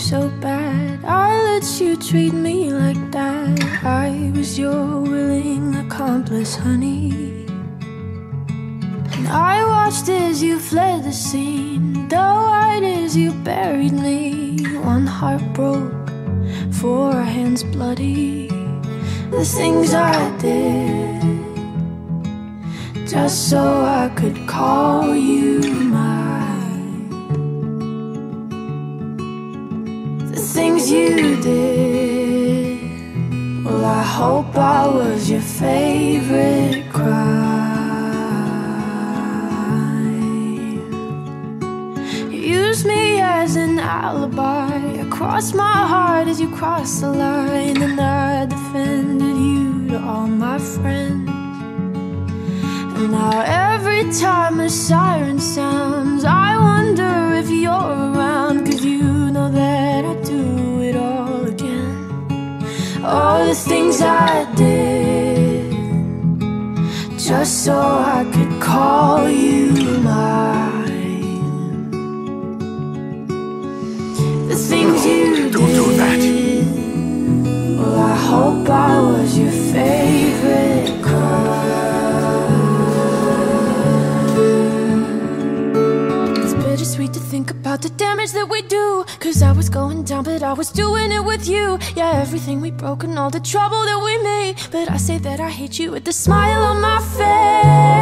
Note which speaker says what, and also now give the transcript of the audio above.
Speaker 1: so bad. I let you treat me like that. I was your willing accomplice, honey. And I watched as you fled the scene, doe-eyed as you buried me. One heart broke, 4 hands bloody. The things I did just so I could call you mine. The things you did, well, I hope I was your favorite crime. You used me as an alibi. I crossed my heart as you crossed the line, and I defended you to all my friends. And now every time a siren sounds, I wonder if you're around, 'cause you know that I do it all again. All the things I did just so I could call you mine. The things you
Speaker 2: Don't do that.
Speaker 1: did, well, I hope I was your favorite crime. Bittersweet to think about the damage that we do, 'cause I was going down but I was doing it with you. Yeah, everything we broke and all the trouble that we made, but I say that I hate you with a smile on my face.